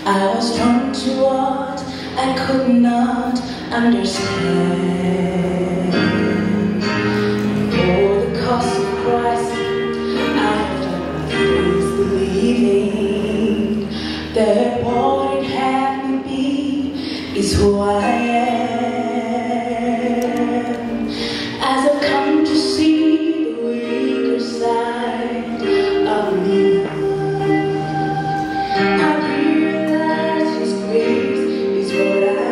I was drawn to what I could not understand. For the cause of Christ, I have done my days believing that what it had me be is who I am. As I've come to see the weaker side of me, I realize His grace is what I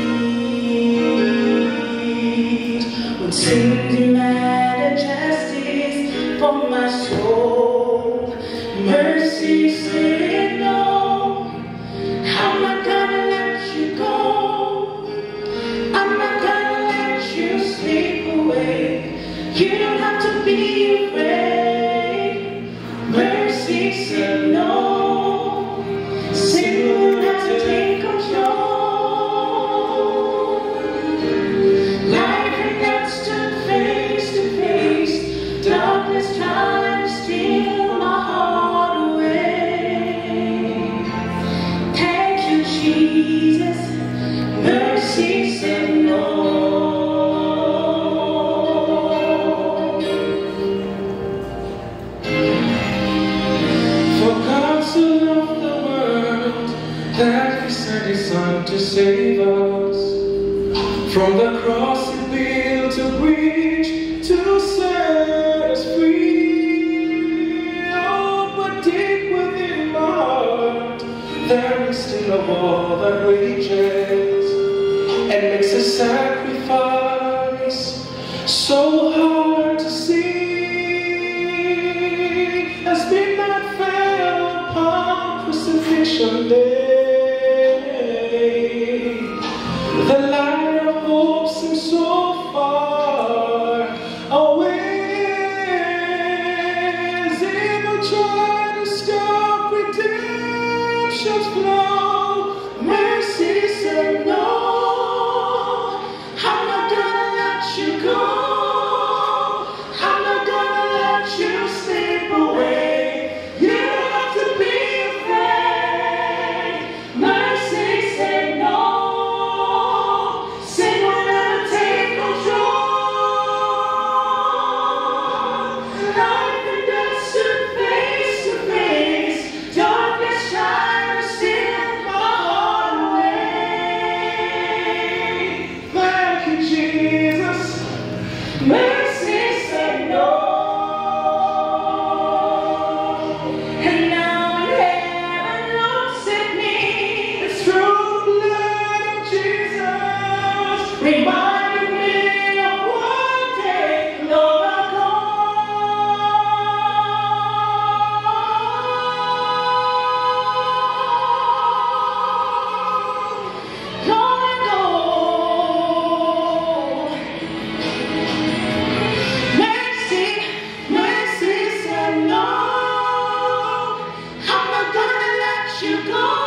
need. When sin demanded justice for my soul, mercy said no. I'm not gonna let you go. I'm not gonna let you slip away. You don't have to be afraid. Mercy said no. Sin will not take control. Life and death stood face to face. Darkness tried to steal my heart away. Thank you, Jesus. Mercy said no. For God so loved the world that He sent His Son to save us. From the cross He built a bridge to set us free. Oh, but deep within my heart there is still a war that rages and makes a sacrifice so hard to see. As midnight fell upon Crucifixion Day, the light of hope seems so far away. As evil tried to stop redemption's flow, mercy said no. I'm not gonna let you go. I'm not gonna let you slip away. You don't have to be afraid. Mercy said no. Sin will never take control. Life and death stood face to face. Darkness tried to steal my heart away. Thank you, Jesus. Mercy said no. And now in heaven looks at me, the true blood of Jesus, reminding me of one day long ago. Long ago. Mercy, mercy said no. I'm not gonna let you go.